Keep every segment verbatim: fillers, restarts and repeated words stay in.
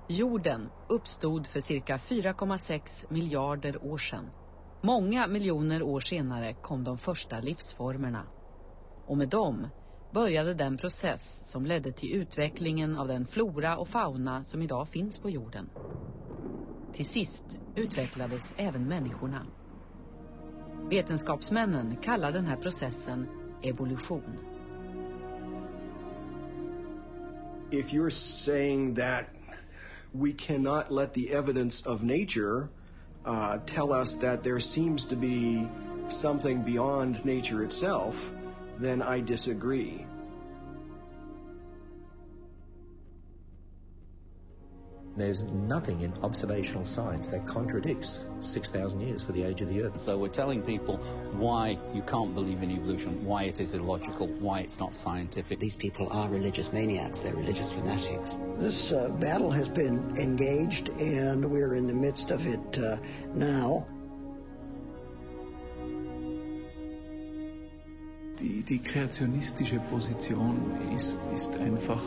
Jorden uppstod för cirka fyra komma sex miljarder år sedan. Många miljoner år senare kom de första livsformerna. Och med dem började den process som ledde till utvecklingen av den flora och fauna som idag finns på jorden. Till sist utvecklades även människorna. Vetenskapsmännen kallar den här processen evolution. If you're saying that we cannot let the evidence of nature uh, tell us that there seems to be something beyond nature itself, then I disagree. There's nothing in observational science that contradicts six thousand years for the age of the Earth. So we're telling people why you can't believe in evolution, why it is illogical, why it's not scientific. These people are religious maniacs, they're religious fanatics. This uh, battle has been engaged and we're in the midst of it uh, now. Die, die kreationistische Position ist, ist einfach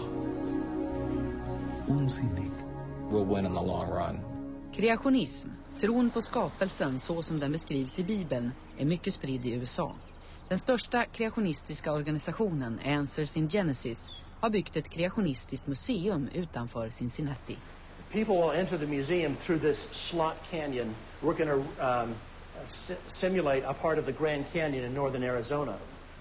unsinnig. Will win in the long run. Kreationism, tron på skapelsen så som den beskrivs i Bibeln, är mycket spridd i U S A. Den största kreationistiska organisationen, Answers in Genesis, har byggt ett kreationistiskt museum utanför Cincinnati. People will enter the museum through this slot canyon. We're going to um, simulate a part of the Grand Canyon in northern Arizona.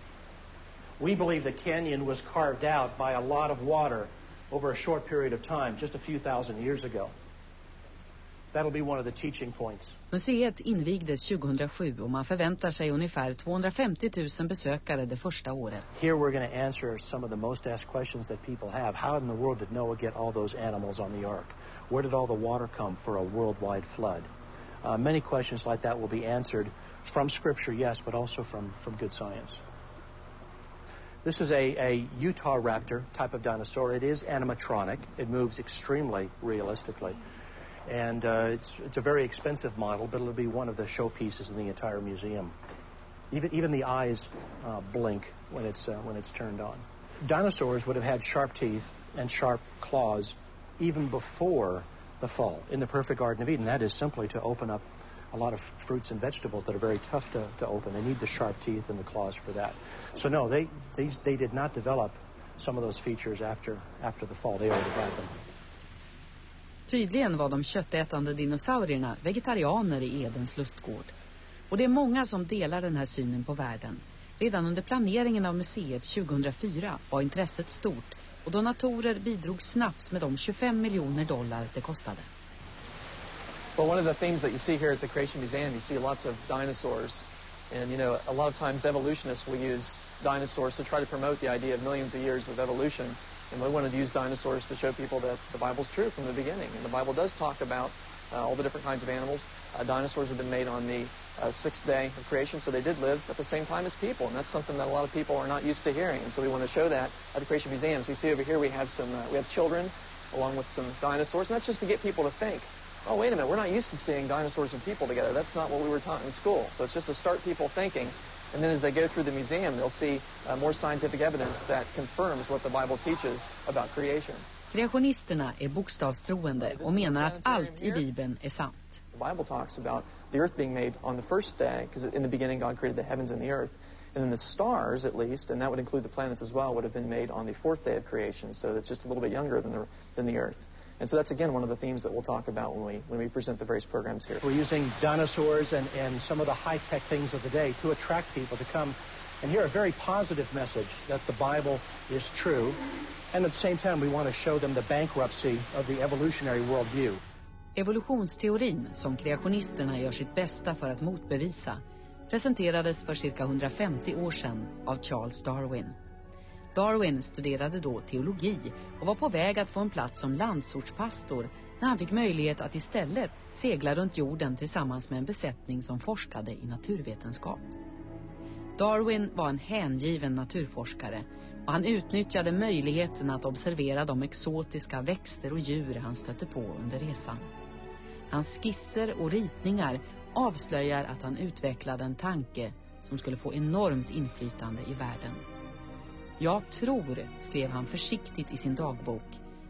We believe the canyon was carved out by a lot of water over a short period of time, just a few thousand years ago. That'll be one of the teaching points. Museet invigdes tjugohundrasju och man förväntar sig ungefär tvåhundrafemtio tusen besökare det första året. Here we're going to answer some of the most asked questions that people have. How in the world did Noah get all those animals on the ark? Where did all the water come for a worldwide flood? Uh, many questions like that will be answered from Scripture, yes, but also from, from good science. This is a, a Utah raptor type of dinosaur. It is animatronic. It moves extremely realistically. And uh, it's, it's a very expensive model, but it'll be one of the showpieces in the entire museum. Even, even the eyes uh, blink when it's, uh, when it's turned on. Dinosaurs would have had sharp teeth and sharp claws even before the fall in the perfect Garden of Eden. That is simply to open up a lot of fruits and vegetables that are very tough to, to open. They need the sharp teeth and the claws for that. So no, they, they, they did not develop some of those features after, after the fall. They already had them. Tydligen var de köttätande dinosaurierna vegetarianer i Edens lustgård. Och det är många som delar den här synen på världen. Redan under planeringen av museet tjugohundrafyra var intresset stort och donatorer bidrog snabbt med de tjugofem miljoner dollar det kostade. Well, one of the themes that you see here at the Creation Museum, you see lots of dinosaurs. And, you know, a lot of times evolutionists will use dinosaurs to try to promote the idea of millions of years of evolution. And we wanted to use dinosaurs to show people that the Bible's true from the beginning. And the Bible does talk about uh, all the different kinds of animals. Uh, dinosaurs have been made on the uh, sixth day of creation, so they did live at the same time as people. And that's something that a lot of people are not used to hearing. And so we want to show that at the Creation Museum. So you see over here we have some, uh, we have children along with some dinosaurs. And that's just to get people to think, oh, wait a minute, we're not used to seeing dinosaurs and people together. That's not what we were taught in school. So it's just to start people thinking. And then as they go through the museum, they'll see uh, more scientific evidence that confirms what the Bible teaches about creation. Kreationisterna är bokstavstroende och menar att allt i Bibeln är sant. The Bible talks about the earth being made on the first day, because in the beginning God created the heavens and the earth. And then the stars, at least, and that would include the planets as well, would have been made on the fourth day of creation. So it's just a little bit younger than the, than the earth. And so that's, again, one of the themes that we'll talk about when we, when we present the various programs here. We're using dinosaurs and, and some of the high-tech things of the day to attract people to come and hear a very positive message that the Bible is true. And at the same time, we want to show them the bankruptcy of the evolutionary worldview. Evolutionsteorin, som kreationisterna gör sitt bästa för att motbevisa, presenterades för cirka hundrafemtio år sedan av Charles Darwin. Darwin studerade då teologi och var på väg att få en plats som landsortspastor när han fick möjlighet att istället segla runt jorden tillsammans med en besättning som forskade i naturvetenskap. Darwin var en hängiven naturforskare och han utnyttjade möjligheten att observera de exotiska växter och djur han stötte på under resan. Hans skisser och ritningar avslöjar att han utvecklade en tanke som skulle få enormt inflytande i världen. Jag tror, skrev han försiktigt i sin dagbok,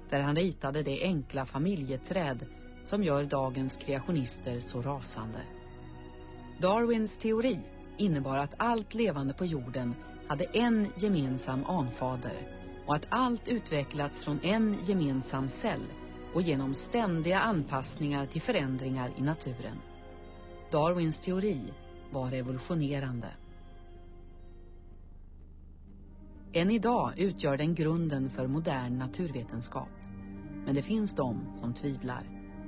där han ritade det enkla familjeträd som gör dagens kreationister så rasande. Darwins teori innebar att allt levande på jorden hade en gemensam anfader och att allt utvecklats från en gemensam cell och genom ständiga anpassningar till förändringar i naturen. Darwins teori var revolutionerande. Än idag utgör den grunden för modern naturvetenskap. Men det finns de som tvivlar.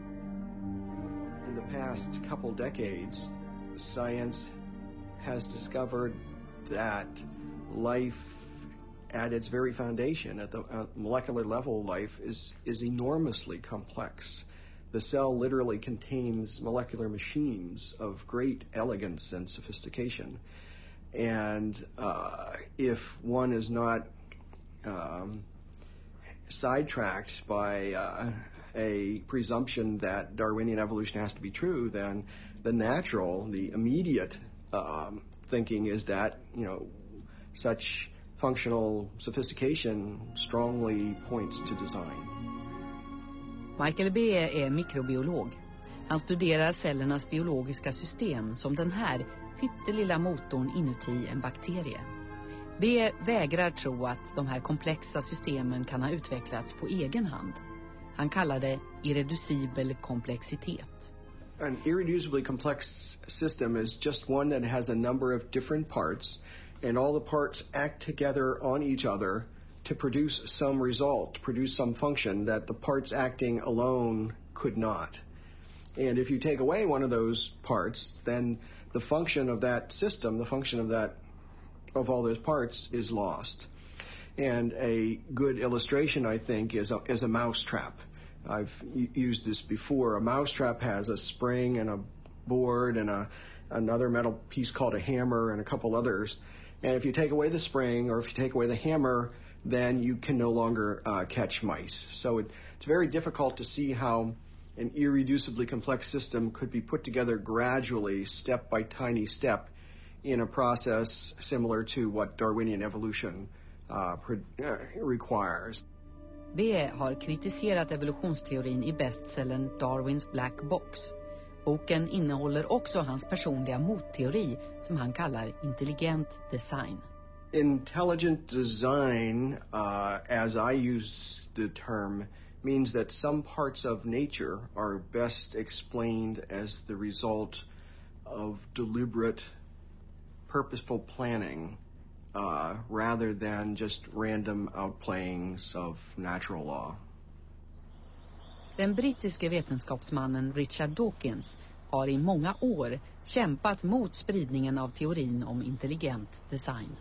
In the past couple decades, science has discovered that life at its very foundation, at the uh, molecular level, life is, is enormously complex. The cell literally contains molecular machines of great elegance and sophistication. And uh, if one is not um, sidetracked by uh, a presumption that Darwinian evolution has to be true, then the natural, the immediate um, thinking is that, you know, such functional sophistication strongly points to design. Michael B. är mikrobiolog. Han studerar cellernas biologiska system som den här pyttelilla motorn inuti en bakterie. B. vägrar tro att de här komplexa systemen kan ha utvecklats på egen hand. Han kallar det irreducibel komplexitet. An irreducibly complex system is just one that has a number of different parts, and all the parts act together on each other to produce some result, to produce some function that the parts acting alone could not. And if you take away one of those parts, then the function of that system, the function of that, of all those parts is lost. And a good illustration, I think, is a, is a mousetrap. I've used this before. A mousetrap has a spring and a board and a, another metal piece called a hammer and a couple others. And if you take away the spring or if you take away the hammer, then you can no longer uh, catch mice. So it, it's very difficult to see how an irreducibly complex system could be put together gradually, step by tiny step, in a process similar to what Darwinian evolution uh, pre- uh, requires. B. har kritiserat evolutionsteorin i bestsellern Darwins Black Box. Boken innehåller också hans personliga motteori som han kallar intelligent design. Intelligent design, uh, as I use the term, means that some parts of nature are best explained as the result of deliberate, purposeful planning, uh, rather than just random outplayings of natural law. Den brittiske vetenskapsmannen Richard Dawkins har i många år kämpat mot spridningen av teorin om intelligent design.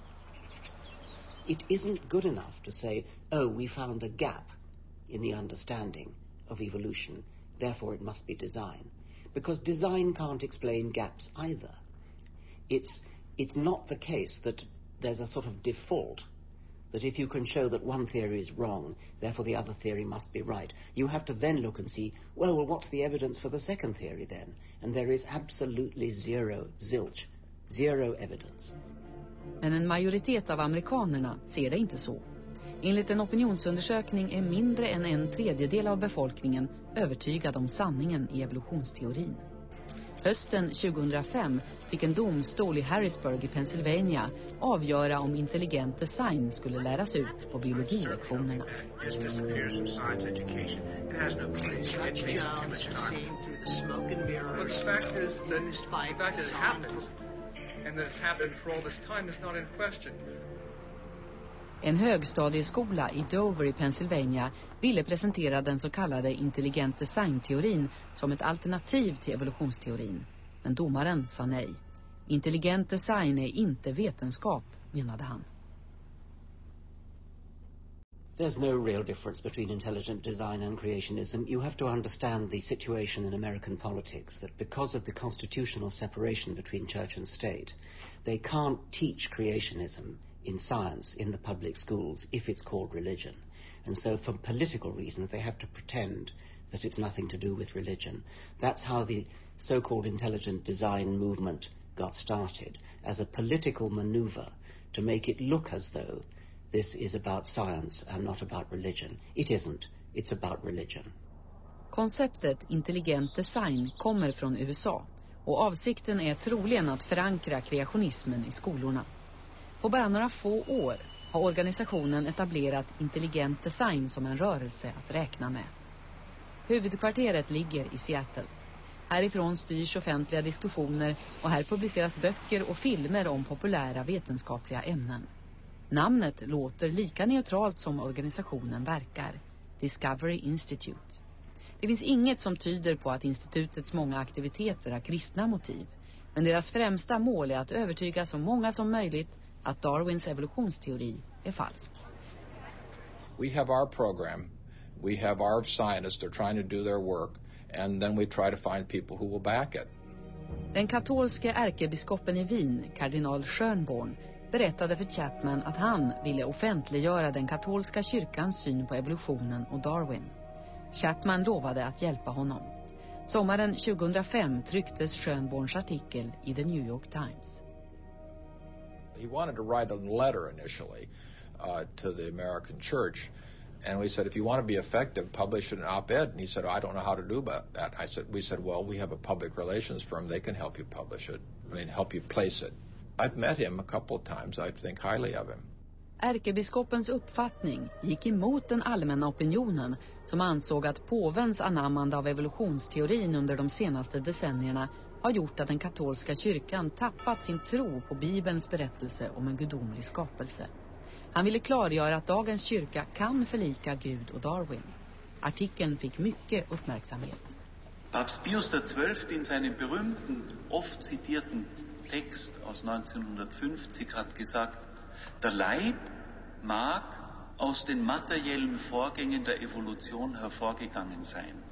It isn't good enough to say, oh, we found a gap in the understanding of evolution, therefore it must be design. Because design can't explain gaps either. It's, it's not the case that there's a sort of default, that if you can show that one theory is wrong, therefore the other theory must be right. You have to then look and see, well, well, what's the evidence for the second theory then? And there is absolutely zero, zilch, zero evidence. Men en majoritet av amerikanerna ser det inte så. Enligt en opinionsundersökning är mindre än en tredjedel av befolkningen övertygad om sanningen i evolutionsteorin. Hösten tjugohundrafem fick en domstol i Harrisburg i Pennsylvania avgöra om intelligent design skulle läras ut på biologilektionerna. En högstadieskola i Dover i Pennsylvania ville presentera den så kallade intelligent design-teorin som ett alternativ till evolutionsteorin. Men domaren sa nej. Intelligent design är inte vetenskap, menade han. There's no real difference between intelligent design and creationism. You have to understand the situation in American politics, that because of the constitutional separation between church and state, they can't teach creationism in science in the public schools if it's called religion. And so for political reasons they have to pretend that it's nothing to do with religion. That's how the so-called intelligent design movement got started, as a political maneuver to make it look as though this is about science and not about religion. It isn't. It's about religion. Konceptet intelligent design kommer från U S A och avsikten är troligen att förankra kreationismen i skolorna. På bara några få år har organisationen etablerat intelligent design som en rörelse att räkna med. Huvudkvarteret ligger i Seattle. Härifrån styrs offentliga diskussioner och här publiceras böcker och filmer om populära vetenskapliga ämnen. Namnet låter lika neutralt som organisationen verkar, Discovery Institute. Det finns inget som tyder på att institutets många aktiviteter har kristna motiv, men deras främsta mål är att övertyga så många som möjligt att Darwins evolutionsteori är falsk. We have our program. We have our scientists. They're trying to do their work. And then we try to find people who will back it. Den katolske ärkebiskopen i Wien, kardinal Schönborn, berättade för Chapman att han ville offentliggöra den katolska kyrkans syn på evolutionen och Darwin. Chapman lovade att hjälpa honom. Sommaren tjugohundrafem trycktes Schönborns artikel i The New York Times. He wanted to write a letter initially uh, to the American church. And we said, if you want to be effective, publish an op-ed. And he said, I don't know how to do about that. I said, we said, well, we have a public relations firm. They can help you publish it. I mean, help you place it. I've met him a couple of times. I think highly of him. Ärkebiskopens uppfattning gick emot den allmänna opinionen som ansåg att påvens anammande av evolutionsteorin under de senaste decennierna har gjort att den katolska kyrkan tappat sin tro på Bibelns berättelse om en gudomlig skapelse. Han ville klargöra att dagens kyrka kan förlika Gud och Darwin. Artikeln fick mycket uppmärksamhet. Papst Pius der Zwölfte in seinem berühmten, oft zitierten Text aus neunzehnhundertfünfzig hat gesagt, der Leib mag aus den materiellen Vorgängen der Evolution hervorgegangen sein.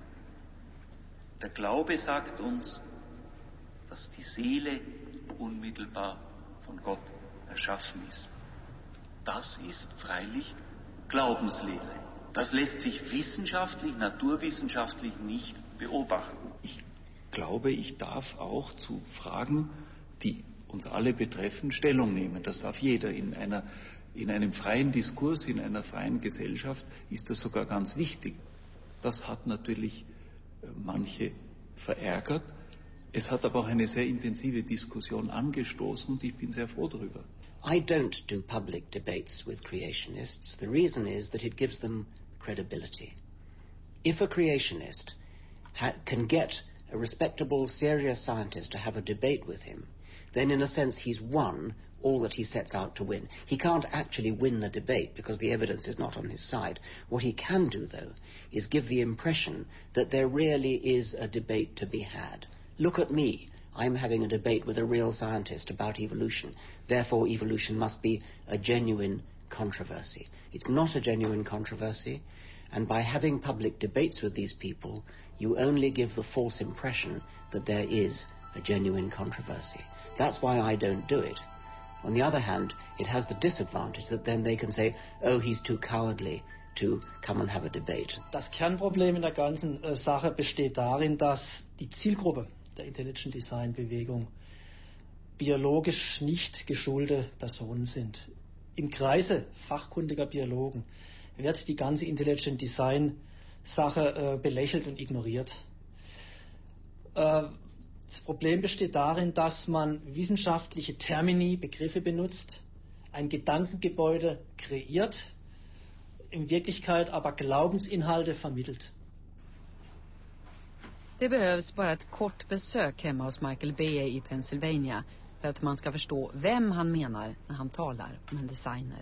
Der Glaube sagt uns, dass die Seele unmittelbar von Gott erschaffen ist. Das ist freilich Glaubenslehre. Das lässt sich wissenschaftlich, naturwissenschaftlich nicht beobachten. Ich glaube, ich darf auch zu Fragen, die uns alle betreffen, Stellung nehmen. Das darf jeder. In einer, in einem freien Diskurs, in einer freien Gesellschaft ist das sogar ganz wichtig. Das hat natürlich manche verärgert. Es hat aber auch eine sehr intensive Diskussion angestoßen und ich bin sehr froh darüber. I don't do public debates with creationists. The reason is that it gives them credibility. If a creationist ha- can get a respectable, serious scientist to have a debate with him, then in a sense he's won all that he sets out to win. He can't actually win the debate because the evidence is not on his side. What he can do, though, is give the impression that there really is a debate to be had. Look at me. I'm having a debate with a real scientist about evolution. Therefore, evolution must be a genuine controversy. It's not a genuine controversy, and by having public debates with these people, you only give the false impression that there is a genuine controversy. That's why I don't do it. On the other hand, it has the disadvantage that then they can say, oh, he's too cowardly to come and have a debate. Das Kernproblem in der ganzen äh, Sache besteht darin, dass die Zielgruppe der Intelligent Design Bewegung biologisch nicht geschulte Personen sind. Im Kreise fachkundiger Biologen wird die ganze Intelligent Design Sache äh, belächelt und ignoriert. Äh, das Problem besteht darin, dass man wissenschaftliche Termini, Begriffe benutzt, ein Gedankengebäude kreiert, in Wirklichkeit aber Glaubensinhalte vermittelt. Det behövs bara ett kort besök hemma hos Michael Behe i Pennsylvania för att man ska förstå vem han menar när han talar om en designer.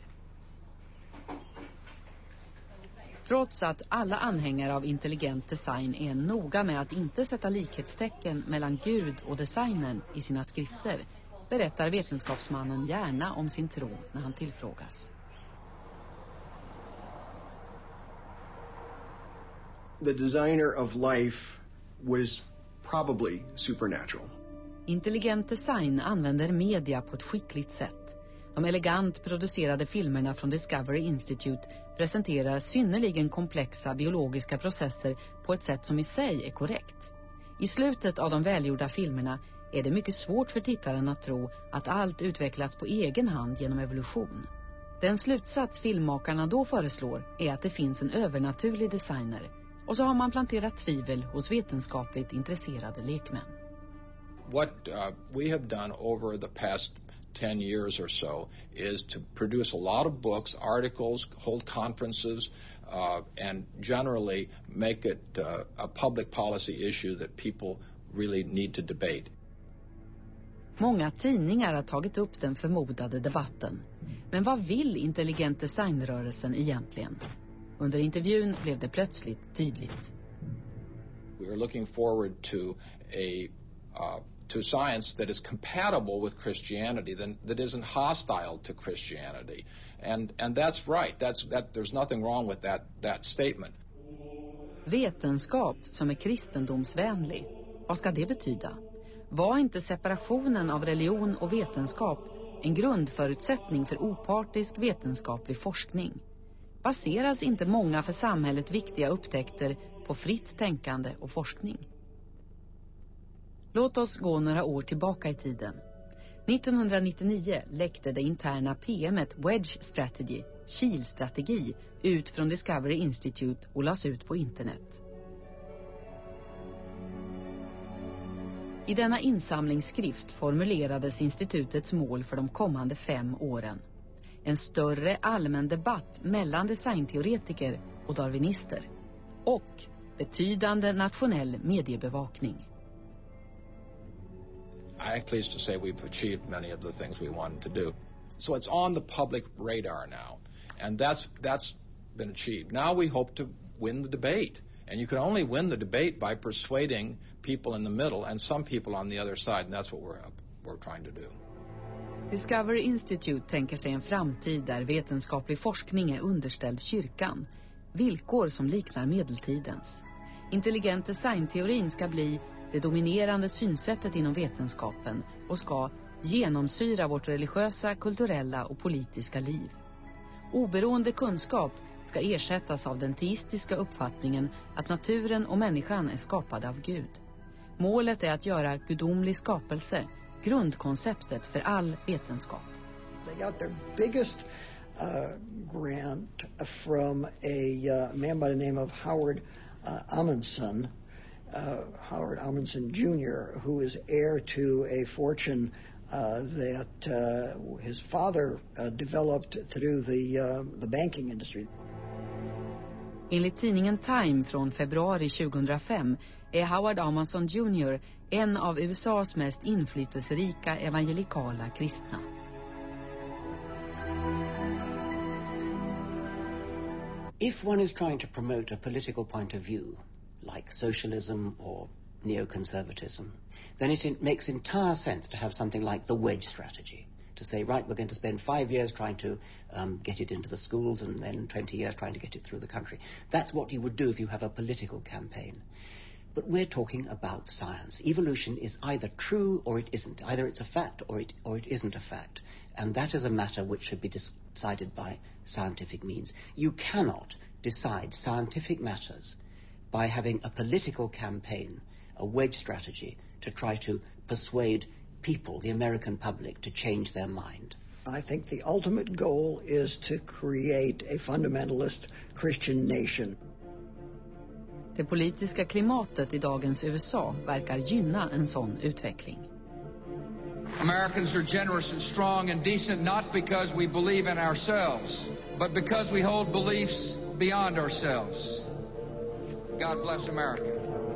Trots att alla anhängare av intelligent design är noga med att inte sätta likhetstecken mellan Gud och designern i sina skrifter, berättar vetenskapsmannen gärna om sin tro när han tillfrågas. The designer of life was probably supernatural. Intelligent design använder media på ett skickligt sätt. De elegant producerade filmerna från Discovery Institute presenterar synnerligen komplexa biologiska processer på ett sätt som i sig är korrekt. I slutet av de välgjorda filmerna är det mycket svårt för tittaren att tro att allt utvecklats på egen hand genom evolution. Den slutsats filmmakarna då föreslår är att det finns en övernaturlig designer, och så har man planterat tvivel hos vetenskapligt intresserade lekmän. What uh, we have done over the past ten years or so is to produce a lot of books, articles, hold conferences, uh, and generally make it uh, a public policy issue that people really need to debate. Många tidningar har tagit upp den förmodade debatten. Men vad vill intelligent designrörelsen egentligen? Under intervjun blev det plötsligt tydligt. We are looking forward to a uh, to science that is compatible with Christianity, that, that isn't hostile to Christianity, and and that's right. That's that. There's nothing wrong with that that statement. Vetenskap som är kristendomsvänlig. Vad ska det betyda? Var inte separationen av religion och vetenskap en grundförutsättning för opartisk vetenskaplig forskning? Baseras inte många för samhället viktiga upptäckter på fritt tänkande och forskning? Låt oss gå några år tillbaka i tiden. nittonhundranittionio läckte det interna P M:et Wedge Strategy, kilstrategi, ut från Discovery Institute och lades ut på internet. I denna insamlingsskrift formulerades institutets mål för de kommande fem åren. En större allmän debatt mellan designteoretiker och darwinister. Och betydande nationell mediebevakning. I'm pleased to say we've achieved many of the things we wanted to do. So it's on the public radar now. And that's that's been achieved. Now we hope to win the debate. And you can only win the debate by persuading people in the middle and some people on the other side. And that's what we're, we're trying to do. Discovery Institute tänker sig en framtid där vetenskaplig forskning är underställd kyrkan. Villkor som liknar medeltidens. Intelligent designteorin ska bli det dominerande synsättet inom vetenskapen och ska genomsyra vårt religiösa, kulturella och politiska liv. Oberoende kunskap ska ersättas av den teistiska uppfattningen att naturen och människan är skapade av Gud. Målet är att göra gudomlig skapelse grundkonceptet för all vetenskap. They got their biggest uh, grant from a uh, man by the name of Howard uh, Amundsen, uh, Howard Amundsen Junior, who is heir to a fortune uh, that uh, his father uh, developed through the uh, the banking industry. Enligt tidningen Time från februari tjugohundrafem är Howard Amundsen Junior en av U S A:s mest inflytelserika evangelikala kristna. If one is trying to promote a political point of view, like socialism or neoconservatism, then it in- makes entire sense to have something like the wedge strategy. To say, right, we're going to spend five years trying to um, get it into the schools and then twenty years trying to get it through the country. That's what you would do if you have a political campaign. But we're talking about science. Evolution is either true or it isn't. Either it's a fact or it, or it isn't a fact. And that is a matter which should be decided by scientific means. You cannot decide scientific matters by having a political campaign, a wedge strategy, to try to persuade people, the American public, to change their mind. I think the ultimate goal is to create a fundamentalist Christian nation. Det politiska klimatet i dagens U S A verkar gynna en sån utveckling. Americans are generous and strong and decent not because we believe in ourselves, but because we hold beliefs beyond ourselves. God bless America.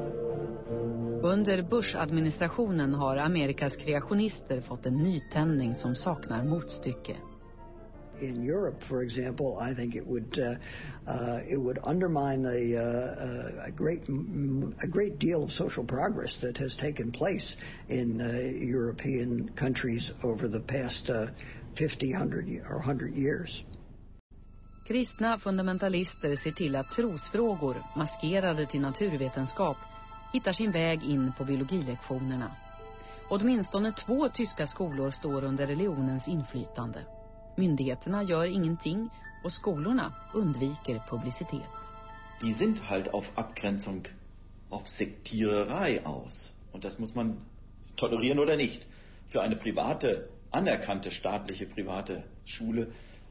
Under Bush-administrationen har Amerikas kreationister fått en nytändning som saknar motstycke. In Europe, for example, I think it would uh, uh, it would undermine a, uh, a great a great deal of social progress that has taken place in uh, European countries over the past uh, fifty, one hundred or one hundred years. Kristna fundamentalister ser till att trosfrågor, maskerade till naturvetenskap, hittar sin väg in på biologilektionerna. Åtminstone två tyska skolor står under religionens inflytande. Myndigheterna gör ingenting och skolorna undviker publicitet. Die sind halt auf Abgrenzung, auf Sektiererei aus. Und das muss man tolerieren oder nicht. Für eine private, anerkannte staatliche private Schule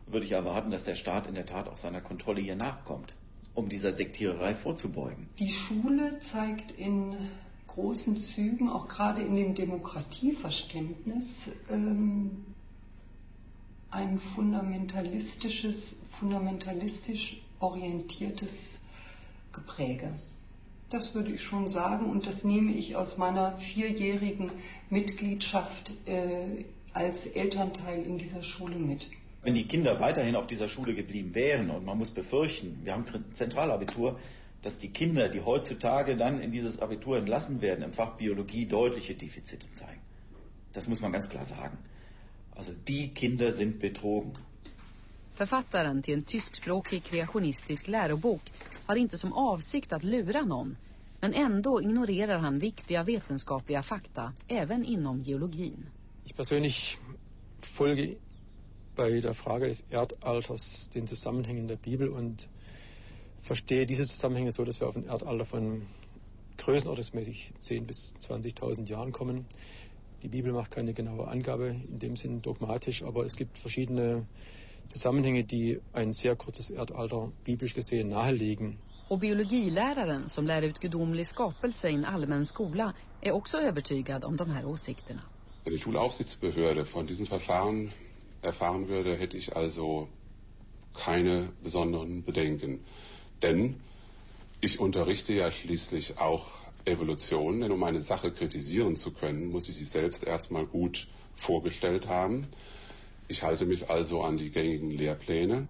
würde ich erwarten, dass der Staat in der Tat auch seiner Kontrolle hier nachkommt, um dieser Sektiererei vorzubeugen. Die Schule zeigt in großen Zügen, auch gerade in dem Demokratieverständnis, ähm, ein fundamentalistisches, fundamentalistisch orientiertes Gepräge. Das würde ich schon sagen, und das nehme ich aus meiner vierjährigen Mitgliedschaft äh, als Elternteil in dieser Schule mit. Wenn die Kinder weiterhin auf dieser Schule geblieben wären, und man muss befürchten, wir haben ein Zentralabitur, dass die Kinder, die heutzutage dann in dieses Abitur entlassen werden, im Fach Biologie deutliche Defizite zeigen. Das muss man ganz klar sagen. Also die Kinder sind betrogen. Författaren till en tyskspråkig kreationistisk lärobok har inte som avsikt att lura någon, men ändå ignorerar han viktiga vetenskapliga fakta även inom geologin. Ich persönlich folge bei der Frage des Erdalters den Zusammenhängen der Bibel und verstehe diese Zusammenhänge so, dass wir auf ein Erdalter von größenordnungsmäßig zehn bis zwanzigtausend Jahren kommen. Die Bibel macht keine genaue Angabe, in dem Sinn dogmatisch, aber es gibt verschiedene Zusammenhänge, die ein sehr kurzes Erdalter biblisch gesehen nahelegen. Och biologiläraren som lär ut gudomlig skapelse i en allmän skola är också övertygad om de här åsikterna. Wenn die Schulaufsichtsbehörde von diesem Verfahren erfahren würde, hätte ich also keine besonderen Bedenken. Denn ich unterrichte ja schließlich auch Evolution, denn um eine Sache kritisieren zu können, muss ich sie selbst erstmal gut vorgestellt haben. Ich halte mich also an die gängigen Lehrpläne.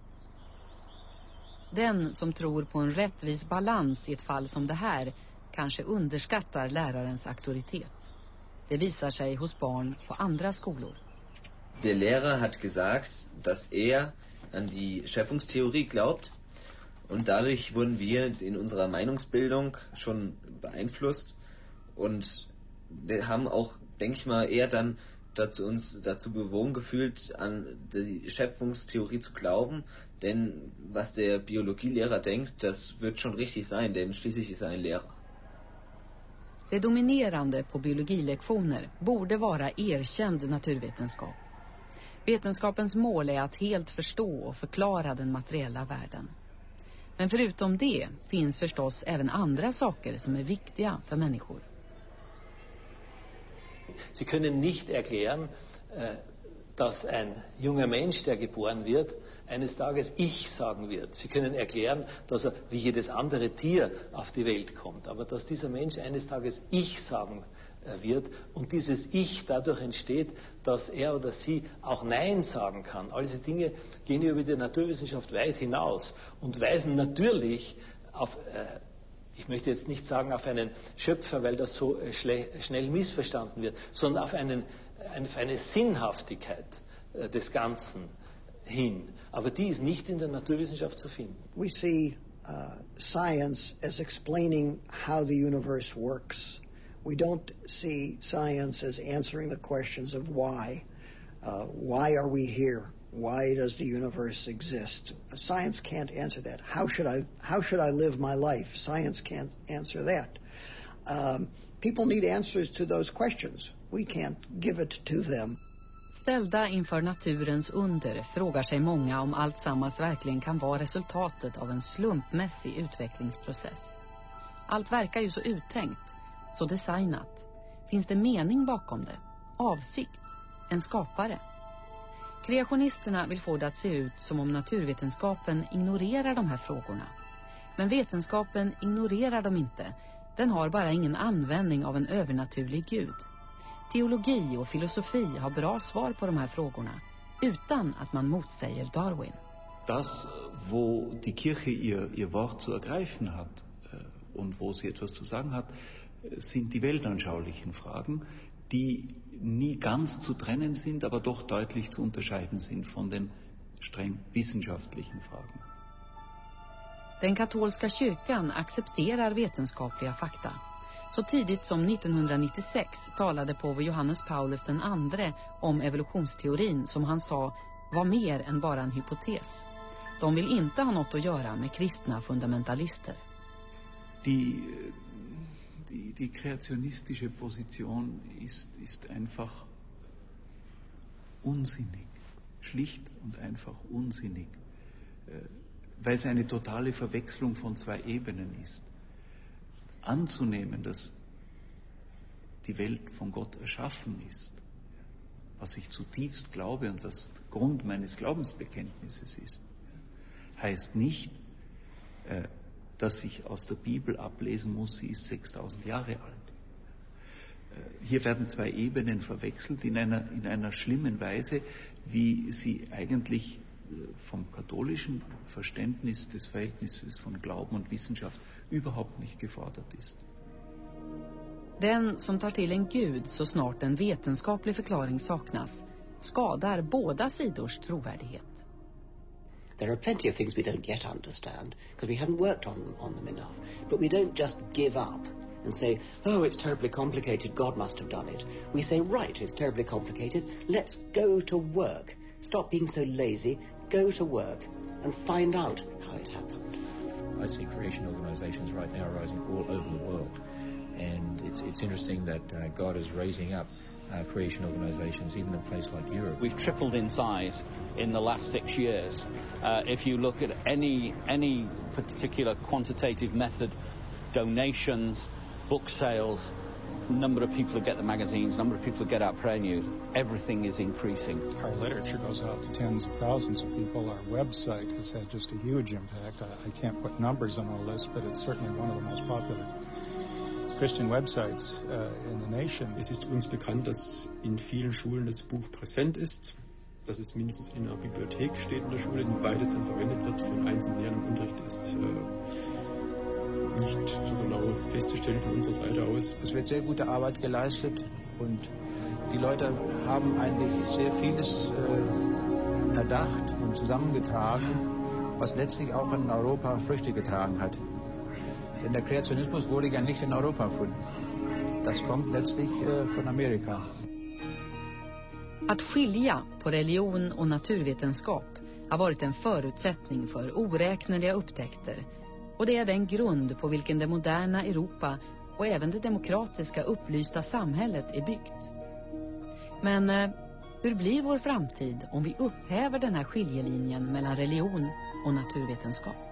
Den som tror på en rättvis balans i ett fall som det här kanske underskattar lärarens auktoritet. Det visar sig hos barn på andra skolor. Der Lehrer hat gesagt, dass er an die Schöpfungstheorie glaubt. Und dadurch wurden wir in unserer Meinungsbildung schon beeinflusst und wir haben auch, denke ich mal, eher dann dazu uns dazu bewogen gefühlt, an die Schöpfungstheorie zu glauben. Denn was der Biologielehrer denkt, das wird schon richtig sein, denn schließlich ist er ein Lehrer. Det dominerande på biologilektioner borde vara erkänd naturvetenskap. Vetenskapens mål är att helt förstå och förklara den materiella världen. Men förutom det finns förstås även andra saker som är viktiga för människor. Sie können nicht erklären, dass ein junger Mensch, der geboren wird, eines Tages Ich sagen wird. Sie können erklären, dass er wie jedes andere Tier auf die Welt kommt, aber dass dieser Mensch eines Tages Ich sagen wird und dieses Ich dadurch entsteht, dass er oder sie auch Nein sagen kann. All diese Dinge gehen über die Naturwissenschaft weit hinaus und weisen natürlich auf, äh, ich möchte jetzt nicht sagen auf einen Schöpfer, weil das so schnell missverstanden wird, sondern auf, einen, auf eine Sinnhaftigkeit äh, des Ganzen hin. Aber die ist nicht in der Naturwissenschaft zu finden. We see uh, science as explaining how the universe works. We don't see science as answering the questions of why. Uh, why are we here? Why does the universe exist? Science can't answer that. How should I, how should I live my life? Science can't answer that. Um, people need answers to those questions. We can't give it to them. Ställda inför naturens under frågar sig många om allt sammans verkligen kan vara resultatet av en slumpmässig utvecklingsprocess. Allt verkar ju så uttänkt, så designat. Finns det mening bakom det? Avsikt? En skapare? Kreationisterna vill få det att se ut som om naturvetenskapen ignorerar de här frågorna. Men vetenskapen ignorerar dem inte. Den har bara ingen användning av en övernaturlig gud. Teologi och filosofi har bra svar på de här frågorna utan att man motsäger Darwin. Das, wo die Kirche ihr, ihr Wort zu ergreifen hat und wo sie etwas zu sagen hat, sind die weltanschaulichen Fragen, die nie ganz zu trennen sind, aber doch deutlich zu unterscheiden sind von den streng wissenschaftlichen Fragen. Den katolska kyrkan accepterar vetenskapliga fakta. Så tidigt som nittonhundranittiosex talade påve Johannes Paulus den andre om evolutionsteorin som han sa var mer än bara en hypotes. De vill inte ha något att göra med kristna fundamentalister. Die, die, die kreationistische Position ist, ist einfach unsinnig. schlicht und einfach unsinnig, weil es eine totale Verwechslung von zwei Ebenen ist. Anzunehmen, dass die Welt von Gott erschaffen ist, was ich zutiefst glaube und was Grund meines Glaubensbekenntnisses ist, heißt nicht, dass ich aus der Bibel ablesen muss, sie ist sechstausend Jahre alt. Hier werden zwei Ebenen verwechselt in einer, in einer schlimmen Weise, wie sie eigentlich vom katholischen Verständnis des Verhältnisses von Glauben und Wissenschaft überhaupt nicht gefordert ist. Den som tar till en gud så snart en vetenskaplig förklaring saknas skadar båda sidors trovärdighet. There are plenty of things we don't yet understand because we haven't worked on them, on them enough. But we don't just give up and say, oh, it's terribly complicated, God must have done it. We say, right, it's terribly complicated, let's go to work. Stop being so lazy, go to work and find out how it happened. I see creation organizations right now rising all over the world. And it's, it's interesting that uh, God is raising up uh, creation organizations even in a place like Europe. We've tripled in size in the last six years. Uh, if you look at any, any particular quantitative method, donations, book sales, number of people who get the magazines, number of people who get out prayer news, everything is increasing. Our literature goes out to tens of thousands of people. Our website has had just a huge impact. I, I can't put numbers on the list, but it's certainly one of the most popular Christian websites uh, in the nation. Es ist uns bekannt, dass in vielen Schulen das Buch präsent ist, dass es mindestens in einer Bibliothek steht in der Schule, und beides dann verwendet wird von einzelnen Lehrern im Unterricht ist äh, nicht so genau festzustellen von unserer Seite aus. Es wird sehr gute Arbeit geleistet und die Leute haben eigentlich sehr vieles äh, erdacht und zusammengetragen, was letztlich auch in Europa Früchte getragen hat. Denn der Kreationismus wurde ja nicht in Europa erfunden. Das kommt letztlich äh, von Amerika. Att skilja på religion och naturvetenskap har varit en förutsättning för oräkneliga upptäckter. Och det är den grund på vilken det moderna Europa och även det demokratiska upplysta samhället är byggt. Men eh, hur blir vår framtid om vi upphäver den här skiljelinjen mellan religion och naturvetenskap?